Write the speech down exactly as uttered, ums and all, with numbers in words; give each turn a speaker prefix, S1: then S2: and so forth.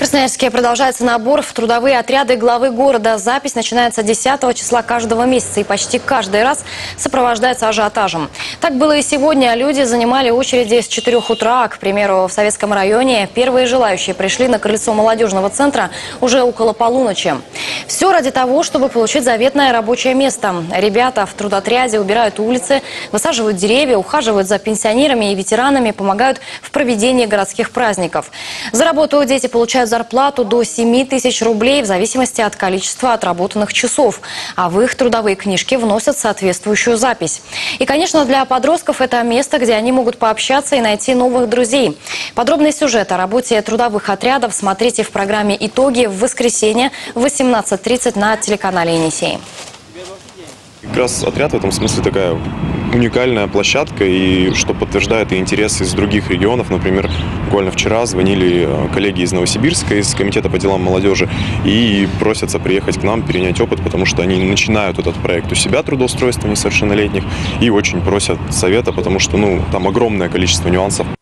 S1: Красноярске продолжается набор в трудовые отряды главы города. Запись начинается десятого числа каждого месяца и почти каждый раз сопровождается ажиотажем. Так было и сегодня. Люди занимали очереди с четырёх утра. К примеру, в Советском районе первые желающие пришли на крыльцо молодежного центра уже около полуночи. Все ради того, чтобы получить заветное рабочее место. Ребята в трудотряде убирают улицы, высаживают деревья, ухаживают за пенсионерами и ветеранами, помогают в проведении городских праздников. За работу дети получают зарплату до семи тысяч рублей в зависимости от количества отработанных часов. А в их трудовые книжки вносят соответствующую запись. И, конечно, для подростков это место, где они могут пообщаться и найти новых друзей. Подробный сюжет о работе трудовых отрядов смотрите в программе «Итоги» в воскресенье в восемнадцать тридцать на телеканале «Енисей».
S2: Как раз отряд в этом смысле такая уникальная площадка, и что подтверждает и интерес из других регионов. Например, буквально вчера звонили коллеги из Новосибирска, из комитета по делам молодежи, и просятся приехать к нам, перенять опыт, потому что они начинают этот проект у себя, трудоустройства несовершеннолетних, и очень просят совета, потому что ну, там огромное количество нюансов.